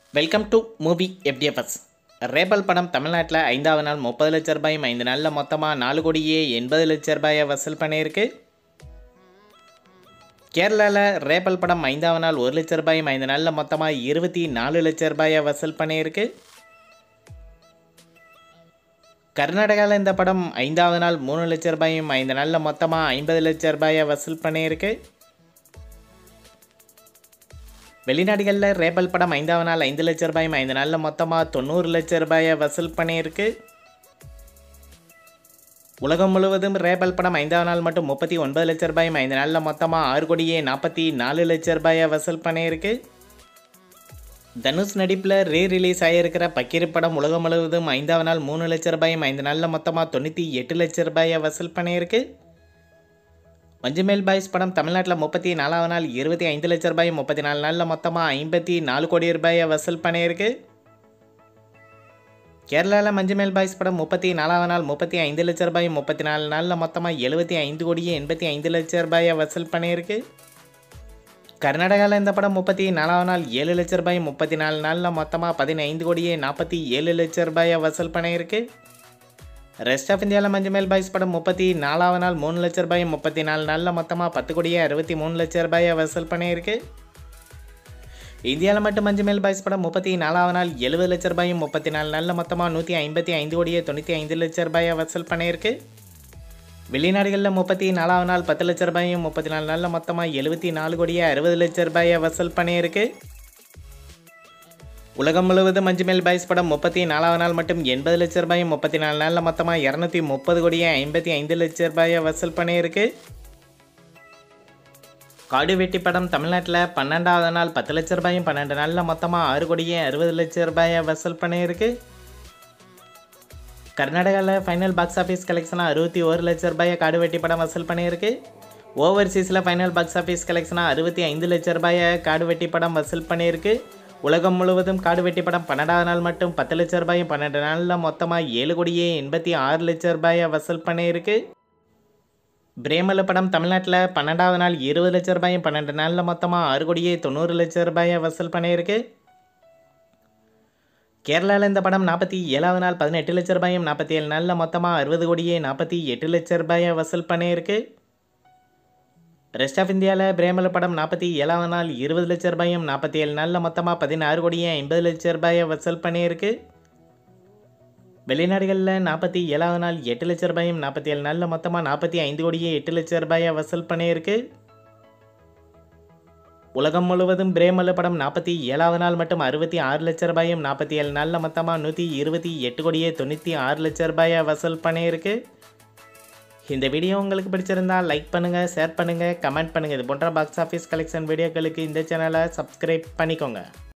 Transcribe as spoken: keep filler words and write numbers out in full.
Welcome to movie F D F S. Rebel படம் தமிழ்நாட்டில் ஐந்தாவது நாள் முப்பது லட்ச ரூபாயும் ஐந்து நாளில் மொத்தமாக நாலு கோடியே எண்பது லட்ச ரூபாயை வசூல் பண்ணியிருக்கு. கேரளாவில் ரேபல் படம் ஐந்தாவது நாள் ஒரு லட்ச ரூபாயும் ஐந்து நாளில் மொத்தமாக இருபத்தி நாலு லட்ச ரூபாயை வசூல் பண்ணியிருக்கு. கர்நாடகாவில் இந்த படம் ஐந்தாவது நாள் மூணு லட்ச ரூபாயும் ஐந்து நாளில் மொத்தமாக ஐம்பது லட்ச ரூபாயை வசூல் பண்ணியிருக்கு. வெளிநாடுகளில் ரேபல் படம் ஐந்தாவது நாள் ஐந்து லட்ச ரூபாயும் ஐந்து நாளில் மொத்தமாக தொண்ணூறு லட்ச ரூபாயை வசூல் பண்ணியிருக்கு. உலகம் முழுவதும் ரேபல் படம் ஐந்தாவது நாள் மட்டும் முப்பத்தி ஒன்பது லட்ச ரூபாயும் ஐந்து நாளில் மொத்தமாக ஆறு கோடியே நாற்பத்தி நாலு லட்ச ரூபாயை வசூல் பண்ணியிருக்கு. தனுஷ் நடிப்பில் ரீ ரிலீஸ் ஆகியிருக்கிற பக்கீரி படம் உலகம் முழுவதும் ஐந்தாவது நாள் மூணு லட்ச ரூபாயும் ஐந்து நாளில் மொத்தமாக தொண்ணூற்றி எட்டு லட்ச ரூபாயை வசூல் பண்ணியிருக்கு. மஞ்சுமெல் பாய்ஸ் படம் தமிழ்நாட்டில் முப்பத்தி நாலாவது நாள் இருபத்தி ஐந்து லட்ச ரூபாயும் முப்பத்தி நாலு நாளில் மொத்தமாக ஐம்பத்தி நாலு கோடி ரூபாயை வசூல் பண்ணியிருக்கு. கேரளாவில் மஞ்சுமெல் பாய்ஸ் படம் முப்பத்தி நாலாவது நாள் முப்பத்தி ஐந்து லட்ச ரூபாயும் முப்பத்தி நாலு நாளில் மொத்தமாக எழுபத்தி ஐந்து கோடியே எண்பத்தி ஐந்து லட்ச ரூபாயை வசூல் பண்ணியிருக்கு. கர்நாடகாவில் இந்த படம் முப்பத்தி நாலாவது நாள் ஏழு லட்ச ரூபாயும் முப்பத்தி நாலு நாளில் மொத்தமாக பதினைந்து கோடியே நாற்பத்தி ஏழு லட்ச ரூபாயை வசூல் பண்ணியிருக்கு. ரெஸ்ட் ஆஃப் இந்தியாவில் மஞ்சுமெல் பாய்ஸ் படம் முப்பத்தி நாலாவது நாள் மூணு லட்ச ரூபாயும் முப்பத்தி நாலு நாளில் மொத்தமாக பத்து கோடியே அறுபத்தி மூணு லட்ச ரூபாயை வசூல் பண்ணியிருக்கு. இந்தியாவில் மட்டும் மஞ்சுமெல் பாய்ஸ் படம் முப்பத்தி நாலாவது நாள் எழுபது லட்ச ரூபாயும் முப்பத்தி நாலு நாளில் மொத்தமாக நூற்றி ஐம்பத்தி ஐந்து கோடியே தொண்ணூற்றி ஐந்து லட்ச ரூபாயை வசூல் பண்ணியிருக்கு. வெளிநாடுகளில் முப்பத்தி நாலாவது நாள் பத்து லட்ச ரூபாயும் முப்பத்தி நாலு நாளில் மொத்தமாக எழுபத்தி நாலு கோடியே அறுபது லட்ச ரூபாயை வசூல் பண்ணியிருக்கு. உலகம் முழுவதும் மஞ்சுமெல் பாய்ஸ் படம் முப்பத்தி நாலாவது நாள் மட்டும் எண்பது லட்ச ரூபாயும் முப்பத்தி நாலு நாளில் மொத்தமாக இரநூத்தி முப்பது கோடியே ஐம்பத்தி ஐந்து லட்ச ரூபாயை வசூல் பண்ணியிருக்கு. காடுவெட்டி படம் தமிழ்நாட்டில் பன்னெண்டாவது நாள் பத்து லட்ச ரூபாயும் பன்னெண்டு நாளில் மொத்தமாக ஆறு கோடியே அறுபது லட்ச ரூபாயை வசூல் பண்ணியிருக்கு. கர்நாடகாவில் ஃபைனல் பாக்ஸ் ஆஃபீஸ் கலெக்ஷனாக அறுபத்தி ஒரு லட்ச ரூபாயை காடுவெட்டி படம் வசூல் பண்ணியிருக்கு. ஓவர்சீஸில் ஃபைனல் பாக்ஸ் ஆஃபீஸ் கலெக்ஷனாக அறுபத்தி ஐந்து லட்ச ரூபாயை காடுவெட்டி படம் வசூல் பண்ணியிருக்கு. உலகம் முழுவதும் காடுவெட்டி படம் பன்னெண்டாவது நாள் மட்டும் பத்து லட்ச ரூபாயும் பன்னெண்டு நாளில் மொத்தமாக ஏழு கோடியே எண்பத்தி ஆறு லட்ச ரூபாயை வசூல் பண்ணியிருக்கு. பிரேமல படம் தமிழ்நாட்டில் பன்னெண்டாவது நாள் இருபது லட்ச ரூபாயும் பன்னெண்டு நாளில் மொத்தமாக ஆறு கோடியே தொண்ணூறு லட்ச ரூபாயை வசூல் பண்ணியிருக்கு. கேரளாவில் இந்த படம் நாற்பத்தி ஏழாவது நாள் பதினெட்டு லட்ச ரூபாயும் நாற்பத்தி ஏழு நாளில் மொத்தமாக அறுபது கோடியே நாற்பத்தி எட்டு லட்ச ரூபாயை வசூல் பண்ணியிருக்கு. ரெஸ்ட் ஆஃப் இந்தியாவில் பிரேமல படம் நாற்பத்தி ஏழாவது நாள் இருபது லட்ச ரூபாயும் நாற்பத்தி ஏழு நாளில் மொத்தமாக பதினாறு கோடியே ஐம்பது லட்ச ரூபாயை வசூல் பண்ணியிருக்கு. வெளிநாடுகளில் நாற்பத்தி ஏழாவது நாள் எட்டு லட்ச ரூபாயும் நாற்பத்தி ஏழு நாளில் மொத்தமாக நாற்பத்தி ஐந்து கோடியே எட்டு லட்ச ரூபாயை வசூல் பண்ணியிருக்கு. உலகம் முழுவதும் பிரேமல படம் நாற்பத்தி ஏழாவது நாள் மட்டும் அறுபத்தி ஆறு லட்ச ரூபாயும் நாற்பத்தி ஏழு நாளில் மொத்தமாக நூற்றி இருபத்தி எட்டு கோடியே தொண்ணூற்றி ஆறு லட்ச ரூபாயை வசூல் பண்ணியிருக்கு. இந்த வீடியோ உங்களுக்கு பிடிச்சிருந்தால் லைக் பண்ணுங்கள், ஷேர் பண்ணுங்கள், கமெண்ட் பண்ணுங்கள். இது போன்ற பாக்ஸ் ஆஃபீஸ் கலெக்ஷன் வீடியோக்களுக்கு இந்த சேனலை சப்ஸ்கிரைப் பண்ணிக்கோங்க.